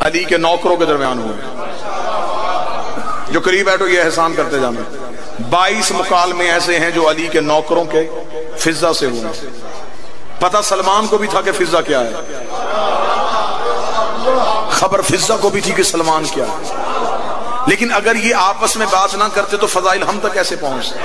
علی کے نوکروں کے درمیان ہوئے. جو قریب بیٹھو یہ احسان کرتے جانا. 22 مکالمے ایسے ہیں جو علی کے نوکروں کے فضہ سے ہوئے. پتہ سلمان کو بھی تھا کہ فضہ کیا ہے, خبر فضہ کو بھی تھی کہ سلمان کیا ہے, لیکن اگر یہ آپس میں بات نہ کرتے تو فضائل ہم تک کیسے پہنچتے.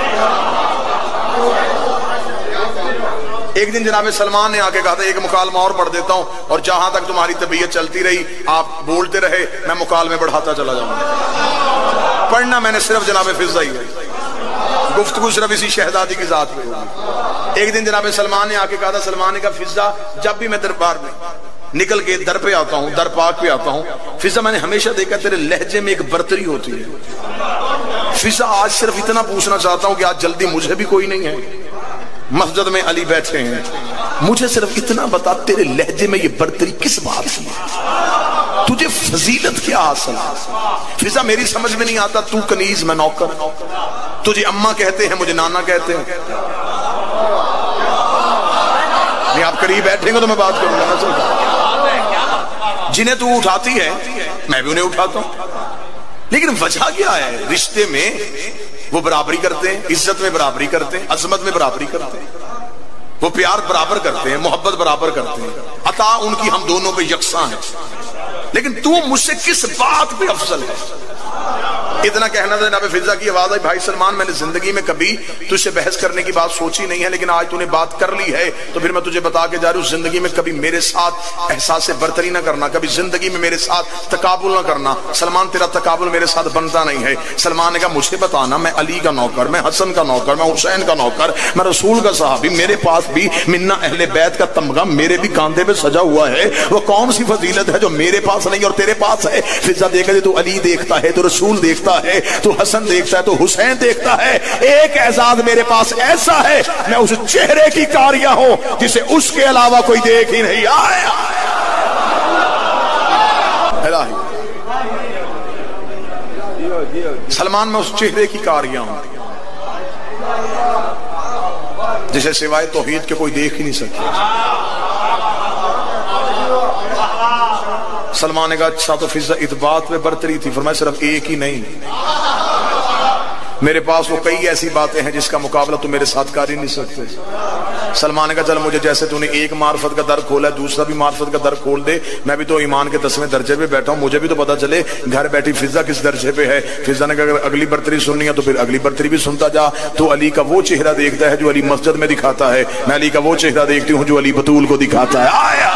ایک دن جناب سلمان نے آ کے کہا تھا ایک مکالمہ اور پڑھ دیتا ہوں, اور جہاں تک تمہاری طبیعت چلتی رہی آپ بولتے رہے میں مکالمے بڑھاتا چلا جاؤں گا. پڑھنا میں نے صرف جناب فضہ ہی ہے, گفتگو صرف اسی شہزادی کی ذات پہ ہوگی. ایک دن جناب سلمان نے آ کے کہا تھا, سلمان نے کہا فضہ جب بھی میں دربار میں نکل کے در پہ آتا ہوں, در پاک پہ آتا ہوں, فضہ میں نے ہمیشہ دیکھا تیرے لہجے میں ایک برتری ہوتی ہے. فضہ آج صرف اتنا پوچھنا چاہتا ہوں کہ آج جلدی مجھے بھی کوئی نہیں ہے, مسجد میں علی بیٹھے ہیں, مجھے صرف اتنا بتا تیرے لہجے میں یہ برتری کس بات کی ہے, تجھے فضیلت کیا حاصل ہے. فضہ میری سمجھ میں نہیں آتا, تو کنیز میں نوکر, تجھے اماں کہتے ہیں مجھے نانا کہتے ہیں. نہیں آپ قریب بیٹھیں گے تو میں بات کروں گا نا. چلتا جنہیں تو اٹھاتی ہے میں بھی انہیں اٹھاتا ہوں, لیکن وجہ کیا ہے؟ رشتے میں وہ برابری کرتے ہیں, عزت میں برابری کرتے ہیں, عظمت میں برابری کرتے ہیں, وہ پیار برابر کرتے ہیں, محبت برابر کرتے ہیں, عطا ان کی ہم دونوں پہ یکساں ہے. لیکن تو مجھ سے کس بات پہ افضل ہے؟ اتنا کہنا تھا جناب فضہ کی آواز آئی, بھائی سلمان میں نے زندگی میں کبھی تجھ سے بحث کرنے کی بات سوچی نہیں ہے, لیکن آج تو نے بات کر لی ہے تو پھر میں تجھے بتا کے جا رہی ہوں, زندگی میں کبھی میرے ساتھ احساس برتری نہ کرنا, کبھی زندگی میں میرے ساتھ تقابل نہ کرنا. سلمان تیرا تقابل میرے ساتھ بنتا نہیں ہے. سلمان نے کہا مجھے بتانا, میں علی کا نوکر, میں حسن کا نوکر, میں حسین کا نوکر, میں رسول کا صحابی, میرے پاس بھی منا اہل بیت کا تمغہ میرے بھی کاندھے پہ سجا ہوا ہے. وہ کون سی فضیلت ہے جو میرے پاس نہیں اور تیرے پاس ہے؟ فضہ دیکھا تو علی دیکھتا ہے, تو رسول دیکھتا ہے, تو حسن دیکھتا ہے, تو حسین دیکھتا ہے. ایک اعزاز میرے پاس ایسا ہے, میں اس چہرے کی کاریاں ہوں جسے اس کے علاوہ کوئی دیکھ ہی نہیں آیا. الہی سلمان میں اس چہرے کی کاریاں ہوں جسے سوائے توحید کے کوئی دیکھ ہی نہیں سکتا. سلمان نے کہا اچھا تو فضہ اس بات پہ برتری تھی. فرمایا صرف ایک ہی نہیں, میرے پاس وہ کئی ایسی باتیں ہیں جس کا مقابلہ تو میرے ساتھ کر ہی نہیں سکتے. سلمان نے کہا چل مجھے جیسے تو نے ایک معرفت کا در کھولا ہے دوسرا بھی معرفت کا در کھول دے, میں بھی تو ایمان کے 10ویں درجے پہ بیٹھا ہوں, مجھے بھی تو پتا چلے گھر بیٹھی فضہ کس درجے پہ ہے. فضہ نے کہا اگر اگلی برتری سننی ہے تو پھر اگلی برتری بھی سنتا جا. تو علی کا وہ چہرہ دیکھتا ہے جو علی مسجد میں دکھاتا ہے, میں علی کا وہ چہرہ دیکھتی ہوں جو علی بطول کو دکھاتا ہے. آیا